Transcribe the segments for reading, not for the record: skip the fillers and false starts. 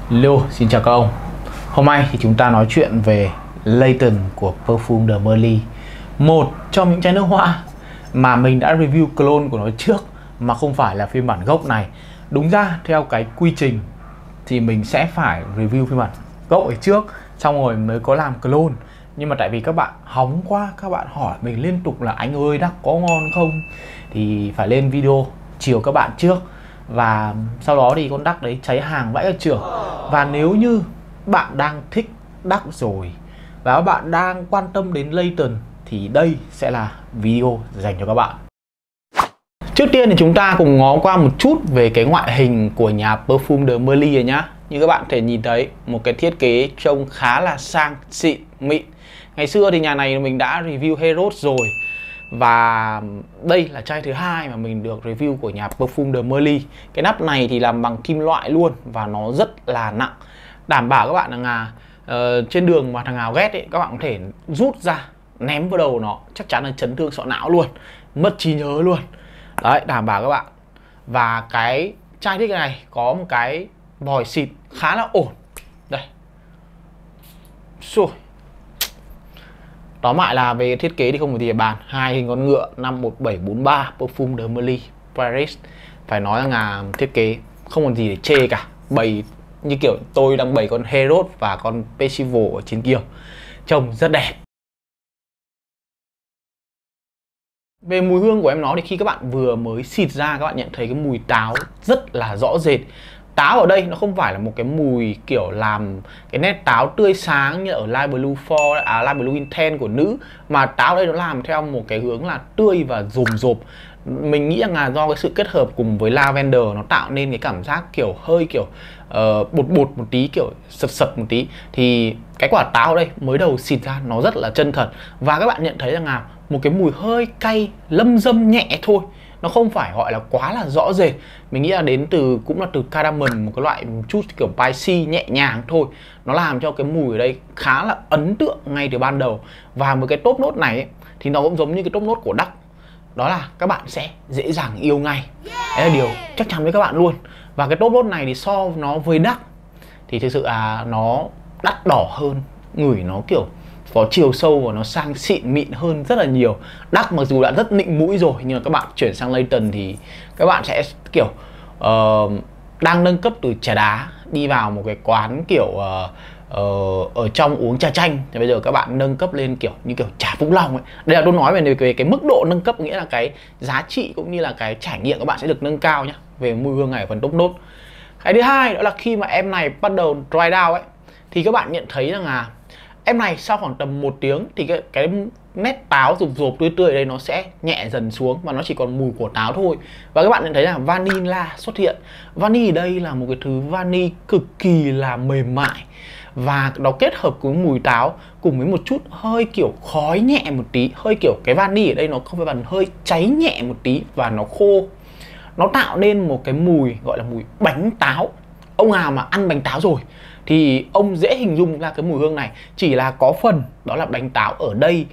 Hello, xin chào các ông. Hôm nay thì chúng ta nói chuyện về Layton của Parfums de Marly, một trong những chai nước hoa mà mình đã review clone của nó trước mà không phải là phiên bản gốc này. Đúng ra theo cái quy trình thì mình sẽ phải review phiên bản gốc ở trước, xong rồi mới có làm clone. Nhưng mà tại vì các bạn hóng quá, các bạn hỏi mình liên tục là anh ơi đắc có ngon không, thì phải lên video chiều các bạn trước. Và sau đó thì con đắc đấy cháy hàng vãi ở trường. Và nếu như bạn đang thích đắc rồi và các bạn đang quan tâm đến Layton thì đây sẽ là video dành cho các bạn. Trước tiên thì chúng ta cùng ngó qua một chút về cái ngoại hình của nhà Parfums de Marly này nhá. Như các bạn có thể nhìn thấy, một cái thiết kế trông khá là sang xịn mịn. Ngày xưa thì nhà này mình đã review Heros rồi, và đây là chai thứ hai mà mình được review của nhà Parfums de Marly. Cái nắp này thì làm bằng kim loại luôn và nó rất là nặng. Đảm bảo các bạn rằng là trên đường mà thằng nào ghét ấy, các bạn có thể rút ra ném vào đầu nó, chắc chắn là chấn thương sọ não luôn, mất trí nhớ luôn. Đấy, đảm bảo các bạn. Và cái chai thích này có một cái vòi xịt khá là ổn. Đây. Xui. Tóm lại là về thiết kế thì không có gì để bàn. Hai hình con ngựa năm 1743 Parfums de Marly Paris. Phải nói rằng là thiết kế không còn gì để chê cả. Bày như kiểu tôi đang bày con Heros và con Percival ở trên kia, trông rất đẹp. Về mùi hương của em nó thì khi các bạn vừa mới xịt ra, các bạn nhận thấy cái mùi táo rất là rõ rệt. Táo ở đây nó không phải là một cái mùi kiểu làm cái nét táo tươi sáng như ở Light Blue Light Blue Intense của nữ, mà táo ở đây nó làm theo một cái hướng là tươi và rồm rộp. Mình nghĩ rằng là do cái sự kết hợp cùng với lavender nó tạo nên cái cảm giác kiểu hơi kiểu bột bột một tí, kiểu sật sật một tí. Thì cái quả táo ở đây mới đầu xịt ra nó rất là chân thật, và các bạn nhận thấy rằng là một cái mùi hơi cay lâm dâm nhẹ thôi, nó không phải gọi là quá là rõ rệt. Mình nghĩ là đến từ cũng là từ cardamom, một cái loại chút kiểu spicy nhẹ nhàng thôi. Nó làm cho cái mùi ở đây khá là ấn tượng ngay từ ban đầu. Và một cái top nốt này ấy, thì nó cũng giống như cái top nốt của đắc, đó là các bạn sẽ dễ dàng yêu ngay. Đấy là điều chắc chắn với các bạn luôn. Và cái top nốt này thì so nó với đắc thì thực sự là nó đắt đỏ hơn, ngửi nó kiểu có chiều sâu và nó sang xịn mịn hơn rất là nhiều. Đắc mặc dù đã rất nịnh mũi rồi, nhưng mà các bạn chuyển sang Layton thì các bạn sẽ kiểu đang nâng cấp từ trà đá đi vào một cái quán kiểu ở trong uống trà chanh, thì bây giờ các bạn nâng cấp lên kiểu như kiểu trà Vũng Long ấy. Đây là tôi nói về cái mức độ nâng cấp, nghĩa là cái giá trị cũng như là cái trải nghiệm các bạn sẽ được nâng cao nhá, về mùi hương này ở phần top nốt. Cái thứ hai đó là khi mà em này bắt đầu dry down ấy, thì các bạn nhận thấy rằng là em này sau khoảng tầm 1 tiếng thì cái nét táo rụp rộp tươi tươi ở đây nó sẽ nhẹ dần xuống và nó chỉ còn mùi của táo thôi. Và các bạn nhận thấy là vanilla xuất hiện. Vani ở đây là một cái thứ vani cực kỳ là mềm mại, và nó kết hợp với mùi táo cùng với một chút hơi kiểu khói nhẹ một tí, hơi kiểu cái vani ở đây nó không phải bằng hơi cháy nhẹ một tí và nó khô. Nó tạo nên một cái mùi gọi là mùi bánh táo. Ông nào mà ăn bánh táo rồi thì ông dễ hình dung ra cái mùi hương này. Chỉ là có phần đó là bánh táo ở đây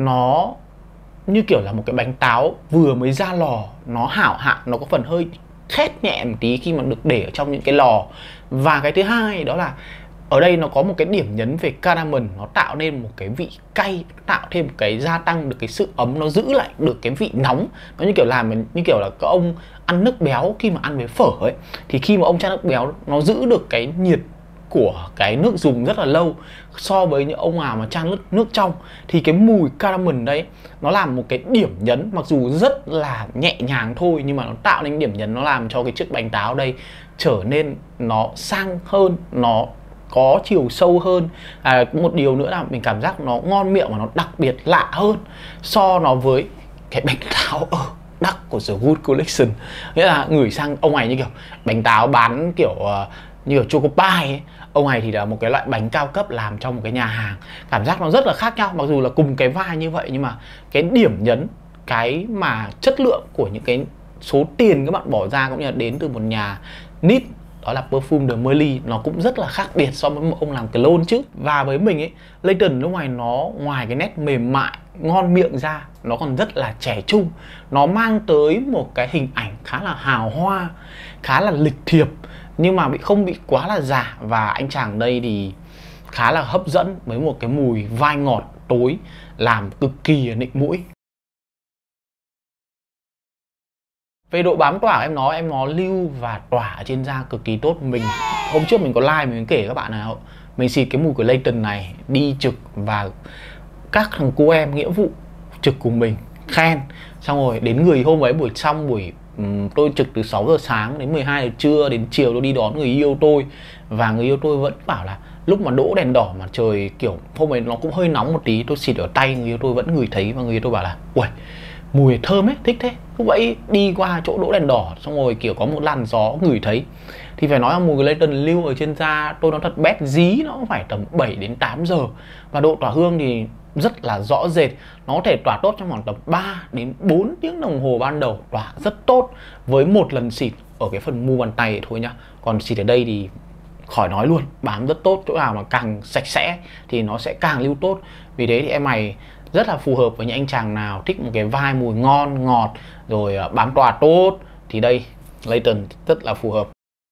nó như kiểu là một cái bánh táo vừa mới ra lò, nó hảo hạn, nó có phần hơi khét nhẹ một tí khi mà được để ở trong những cái lò. Và cái thứ hai đó là ở đây nó có một cái điểm nhấn về cardamom, nó tạo nên một cái vị cay, tạo thêm một cái gia tăng được cái sự ấm, nó giữ lại được cái vị nóng. Nó như kiểu làm như kiểu là các ông ăn nước béo khi mà ăn với phở ấy, thì khi mà ông chan nước béo nó giữ được cái nhiệt của cái nước dùng rất là lâu, so với những ông nào mà chan nước trong thì cái mùi cardamom đấy nó làm một cái điểm nhấn, mặc dù rất là nhẹ nhàng thôi, nhưng mà nó tạo nên điểm nhấn, nó làm cho cái chiếc bánh táo đây trở nên nó sang hơn, nó có chiều sâu hơn. Một điều nữa là mình cảm giác nó ngon miệng và nó đặc biệt lạ hơn so nó với cái bánh táo ở đắc của The Good Collection. Nghĩa là ngửi sang ông này như kiểu bánh táo bán kiểu như kiểu choco pie ấy. Ông này thì là một cái loại bánh cao cấp làm trong một cái nhà hàng, cảm giác nó rất là khác nhau. Mặc dù là cùng cái vai như vậy, nhưng mà cái điểm nhấn, cái mà chất lượng của những cái số tiền các bạn bỏ ra cũng như là đến từ một nhà nít, đó là Parfums de Marly, nó cũng rất là khác biệt so với một ông làm clone chứ. Và với mình ấy, Layton lúc này nó ngoài cái nét mềm mại ngon miệng ra, nó còn rất là trẻ trung. Nó mang tới một cái hình ảnh khá là hào hoa, khá là lịch thiệp, nhưng mà không bị quá là giả. Và anh chàng đây thì khá là hấp dẫn với một cái mùi vai ngọt tối làm cực kỳ nịnh mũi. Về độ bám tỏa em nó lưu và tỏa ở trên da cực kỳ tốt. Hôm trước mình có live mình kể các bạn nào, mình xịt cái mùi của Layton này đi trực và các thằng cô em nghĩa vụ trực cùng mình khen. Xong rồi đến người hôm ấy tôi trực từ 6 giờ sáng đến 12 giờ trưa, đến chiều tôi đi đón người yêu tôi. Và người yêu tôi vẫn bảo là lúc mà đỗ đèn đỏ mà trời kiểu hôm ấy nó cũng hơi nóng một tí, tôi xịt ở tay người yêu tôi vẫn ngửi thấy. Và người yêu tôi bảo là uầy, mùi thơm ấy, thích thế. Lúc ấy đi qua chỗ đỗ đèn đỏ xong rồi kiểu có một làn gió ngửi thấy. Thì phải nói là mùi của Layton lưu ở trên da tôi nó thật bét dí, nó cũng phải tầm 7 đến 8 giờ. Và độ tỏa hương thì rất là rõ rệt. Nó có thể tỏa tốt trong khoảng tầm 3 đến 4 tiếng đồng hồ ban đầu, tỏa rất tốt với một lần xịt ở cái phần mu bàn tay thôi nhá. Còn xịt ở đây thì khỏi nói luôn, bám rất tốt. Chỗ nào mà càng sạch sẽ thì nó sẽ càng lưu tốt. Vì thế thì em mày rất là phù hợp với những anh chàng nào thích một cái vai mùi ngon, ngọt, rồi bám tỏa tốt. Thì đây, Layton rất là phù hợp.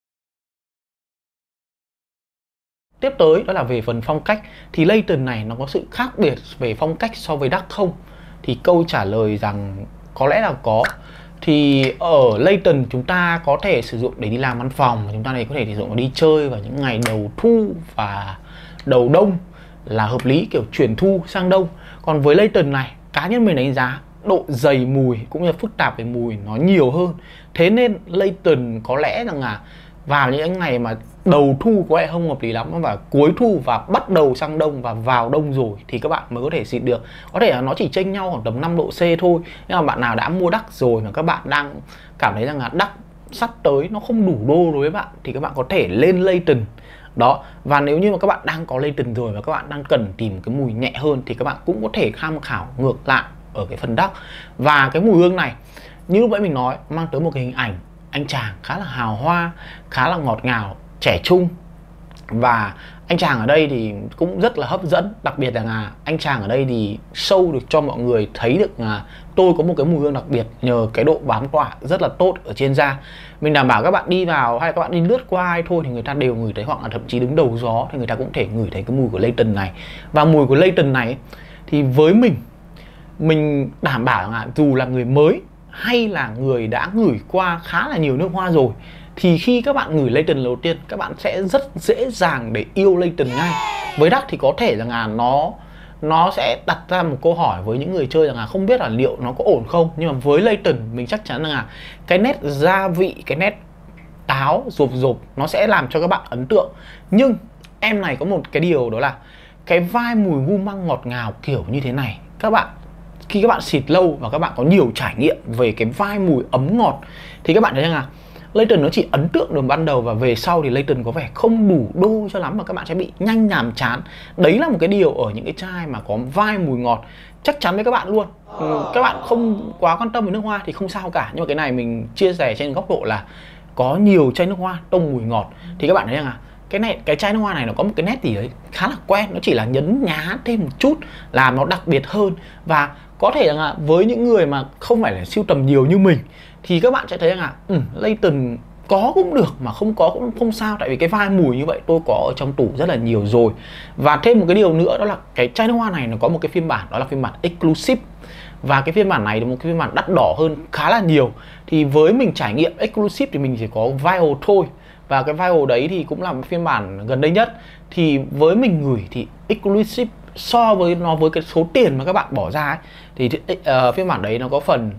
Tiếp tới đó là về phần phong cách. Thì Layton này nó có sự khác biệt về phong cách so với Đắc không? Thì câu trả lời rằng có lẽ là có. Thì ở Layton chúng ta có thể sử dụng để đi làm văn phòng, chúng ta này có thể sử dụng đi chơi vào những ngày đầu thu và đầu đông là hợp lý, kiểu chuyển thu sang đông. Còn với Layton này, cá nhân mình đánh giá độ dày mùi cũng như phức tạp về mùi nó nhiều hơn. Thế nên Layton có lẽ rằng là vào những ngày mà đầu thu có lẽ không hợp lý lắm, và cuối thu và bắt đầu sang đông và vào đông rồi thì các bạn mới có thể xịt được. Có thể là nó chỉ chênh nhau khoảng tầm 5 độ C thôi. Nhưng mà bạn nào đã mua Đắc rồi mà các bạn đang cảm thấy rằng là Đắc sắp tới nó không đủ đô đối với bạn thì các bạn có thể lên Layton. Đó, và nếu như mà các bạn đang có Layton rồi và các bạn đang cần tìm cái mùi nhẹ hơn thì các bạn cũng có thể tham khảo ngược lại ở cái phần Đắc. Và cái mùi hương này như lúc nãy mình nói, mang tới một cái hình ảnh anh chàng khá là hào hoa, khá là ngọt ngào, trẻ trung. Và anh chàng ở đây thì cũng rất là hấp dẫn. Đặc biệt là anh chàng ở đây thì show được cho mọi người thấy được là tôi có một cái mùi hương đặc biệt nhờ cái độ bám tỏa rất là tốt ở trên da. Mình đảm bảo các bạn đi vào hay các bạn đi lướt qua ai thôi thì người ta đều ngửi thấy, hoặc là thậm chí đứng đầu gió thì người ta cũng thể ngửi thấy cái mùi của Layton này. Và mùi của Layton này thì với mình đảm bảo là dù là người mới hay là người đã ngửi qua khá là nhiều nước hoa rồi thì khi các bạn ngửi Layton đầu tiên các bạn sẽ rất dễ dàng để yêu Layton ngay. Với Đắc thì có thể là nó sẽ đặt ra một câu hỏi với những người chơi rằng là không biết là liệu nó có ổn không. Nhưng mà với Layton mình chắc chắn là cái nét gia vị, cái nét táo rộp rộp nó sẽ làm cho các bạn ấn tượng. Nhưng em này có một cái điều đó là cái vai mùi gu măng ngọt ngào kiểu như thế này, khi các bạn xịt lâu và các bạn có nhiều trải nghiệm về cái vai mùi ấm ngọt thì các bạn thấy rằng là Layton nó chỉ ấn tượng được ban đầu, và về sau thì Layton có vẻ không đủ đô cho lắm và các bạn sẽ bị nhanh nhàm chán. Đấy là một cái điều ở những cái chai mà có vai mùi ngọt chắc chắn với các bạn luôn. Các bạn không quá quan tâm với nước hoa thì không sao cả. Nhưng mà cái này mình chia sẻ trên góc độ là có nhiều chai nước hoa tông mùi ngọt thì các bạn thấy rằng là cái chai nước hoa này nó có một cái nét gì đấy khá là quen, nó chỉ là nhấn nhá thêm một chút làm nó đặc biệt hơn. Và có thể là với những người mà không phải là sưu tầm nhiều như mình thì các bạn sẽ thấy rằng là Layton có cũng được mà không có cũng không sao, tại vì cái vai mùi như vậy tôi có ở trong tủ rất là nhiều rồi. Và thêm một cái điều nữa đó là cái chai nước hoa này nó có một cái phiên bản, đó là phiên bản Exclusive. Và cái phiên bản này là một cái phiên bản đắt đỏ hơn khá là nhiều. Thì với mình trải nghiệm Exclusive thì mình chỉ có vial thôi, và cái vial đấy thì cũng là một phiên bản gần đây nhất. Thì với mình ngửi thì Exclusive so với cái số tiền mà các bạn bỏ ra ấy, thì phiên bản đấy nó có phần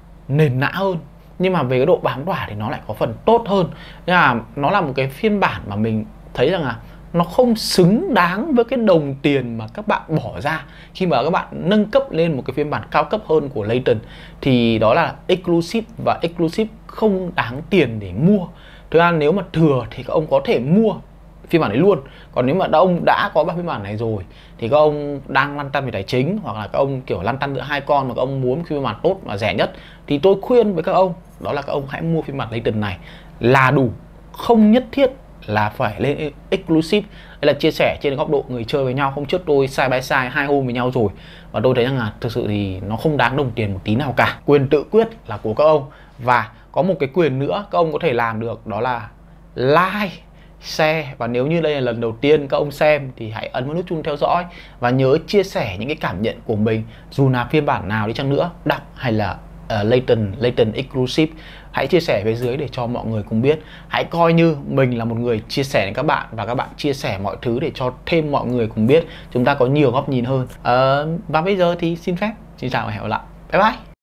nền nã hơn, nhưng mà về cái độ bám tỏa thì nó lại có phần tốt hơn. Nên là nó là một cái phiên bản mà mình thấy rằng là nó không xứng đáng với cái đồng tiền mà các bạn bỏ ra khi mà các bạn nâng cấp lên một cái phiên bản cao cấp hơn của Layton. Thì đó là Exclusive, và Exclusive không đáng tiền để mua. Thực ra nếu mà thừa thì các ông có thể mua phiên bản đấy luôn. Còn nếu mà ông đã có 3 phiên bản này rồi thì các ông đang lăn tăn về tài chính, hoặc là các ông kiểu lăn tăn giữa hai con mà các ông muốn phiên bản tốt và rẻ nhất, thì tôi khuyên với các ông đó là các ông hãy mua phiên bản Layton này là đủ, không nhất thiết là phải lên Exclusive. Đây là chia sẻ trên góc độ người chơi với nhau. Hôm trước tôi side by side 2 hôm với nhau rồi và tôi thấy rằng là thực sự thì nó không đáng đồng tiền một tí nào cả. Quyền tự quyết là của các ông, và có một cái quyền nữa các ông có thể làm được, đó là like, share. Và nếu như đây là lần đầu tiên các ông xem thì hãy ấn vào nút chuông theo dõi. Và nhớ chia sẻ những cái cảm nhận của mình, dù là phiên bản nào đi chăng nữa, đắp hay là latent exclusive. Hãy chia sẻ phía dưới để cho mọi người cùng biết. Hãy coi như mình là một người chia sẻ với các bạn, và các bạn chia sẻ mọi thứ để cho thêm mọi người cùng biết. Chúng ta có nhiều góc nhìn hơn. Và bây giờ thì xin phép, xin chào và hẹn gặp lại. Bye bye.